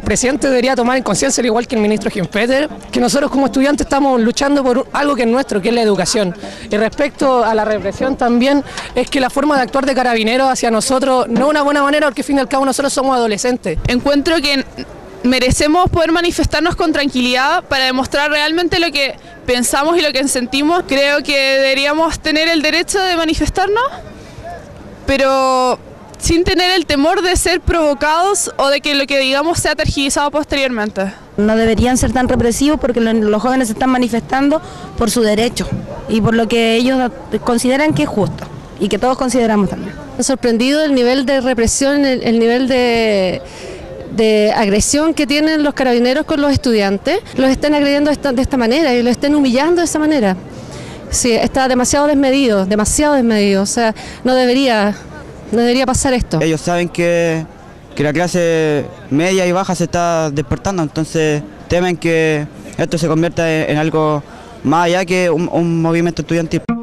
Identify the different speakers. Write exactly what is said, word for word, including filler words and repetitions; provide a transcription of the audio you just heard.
Speaker 1: presidente debería tomar en conciencia, al igual que el ministro Gimpeter, que nosotros como estudiantes estamos luchando por algo que es nuestro, que es la educación. Y respecto a la represión también, es que la forma de actuar de Carabineros hacia nosotros no es una buena manera, porque al fin y al cabo nosotros somos adolescentes.
Speaker 2: Encuentro que merecemos poder manifestarnos con tranquilidad para demostrar realmente lo que pensamos y lo que sentimos. Creo que deberíamos tener el derecho de manifestarnos, pero sin tener el temor de ser provocados o de que lo que digamos sea tergiversado posteriormente.
Speaker 3: No deberían ser tan represivos porque los jóvenes se están manifestando por su derecho y por lo que ellos consideran que es justo y que todos consideramos también.
Speaker 4: Me ha sorprendido el nivel de represión, el, el nivel de, de agresión que tienen los carabineros con los estudiantes. Los están agrediendo de esta, de esta manera y los están humillando de esa manera. Sí, está demasiado desmedido, demasiado desmedido, o sea, no debería... No debería pasar esto.
Speaker 5: Ellos saben que, que la clase media y baja se está despertando, entonces temen que esto se convierta en, en algo más allá que un, un movimiento estudiantil.